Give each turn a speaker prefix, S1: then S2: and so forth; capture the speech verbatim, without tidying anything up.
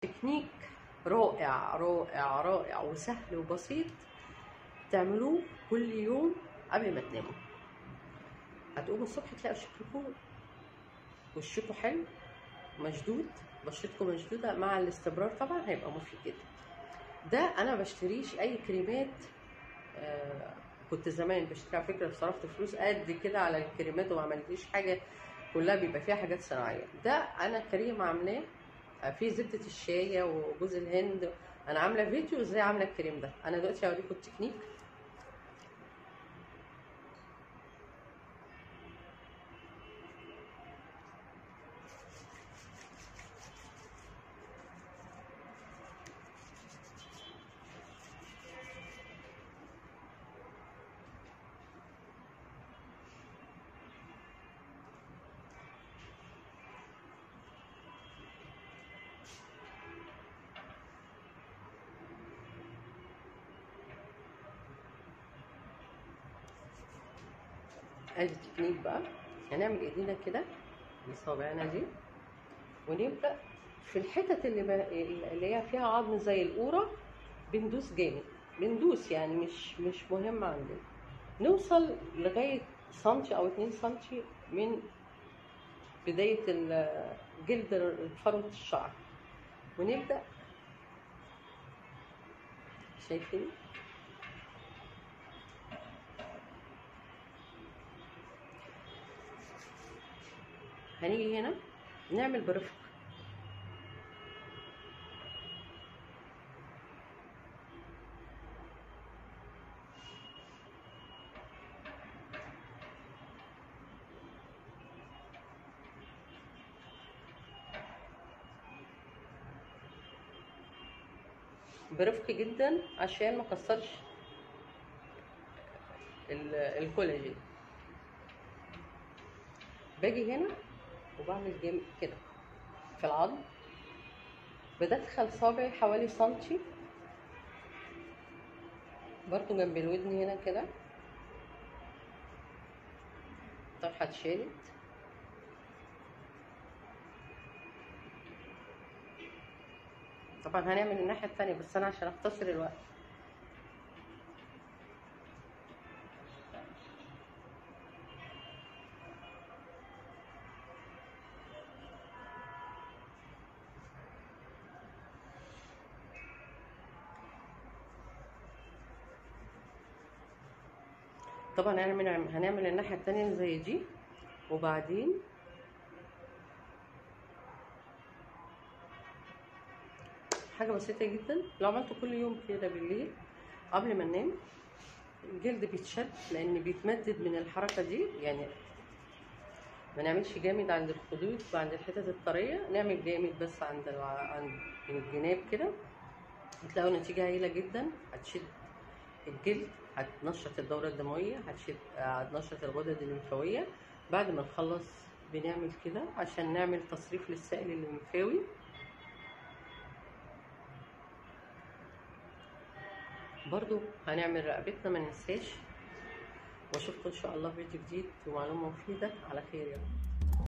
S1: تكنيك رائع رائع رائع وسهل وبسيط، تعملوه كل يوم قبل ما تناموا. هتقوموا الصبح تلاقوا شكلكم وشكم حلو مشدود، بشرتكم مشدوده، مع الاستمرار طبعا هيبقى مفيد جدا. ده انا بشتريش اي كريمات. آه كنت زمان بشتري على فكره، صرفت فلوس قد كده على الكريمات وما عملتليش حاجه، كلها بيبقى فيها حاجات صناعيه. ده انا كريم عاملاه في زبده الشاي وجوز الهند. انا عامله فيديو ازاي عامله الكريم ده. انا دلوقتي هوريكم التكنيك. ادي التكنيك بقى. هنعمل ايدينا كده بصابعنا دي، ونبدا في الحتت اللي, ب... اللي هي فيها عظم زي القوره بندوس جامد، بندوس يعني مش مش مهم عندنا. نوصل لغايه سنتي او اتنين سنتي من بدايه جلد فروه الشعر، ونبدا. شايفين؟ هنيجي هنا نعمل برفق. برفق جدا عشان ما كسرش الكولاجين. باجي هنا وبعمل جيم كده في العظم، بدخل صابعي حوالي سنتي برضو جنب الودن هنا كده. الطرحه اتشالت. طبعا هنعمل الناحيه التانيه بس انا عشان اختصر الوقت. طبعا هنعمل هنعمل الناحيه التانيه زي دي، وبعدين حاجه بسيطه جدا. لو عملته كل يوم كده بالليل قبل ما ننام، الجلد بيتشد لان بيتمدد من الحركه دي. يعني ما نعملش جامد عند الخدود وعند الحتت الطريه، نعمل جامد بس عند عند الجناب كده. هتلاقوا نتيجه هايله جدا. هتشد الجلد، هتنشط الدوره الدمويه، هتشد هتنشط الغدد الليمفاويه. بعد ما نخلص بنعمل كده عشان نعمل تصريف للسائل الليمفاوي. برضو هنعمل رقبتنا ما ننساش. واشوفكم ان شاء الله في فيديو جديد ومعلومه مفيده. على خير يا رب.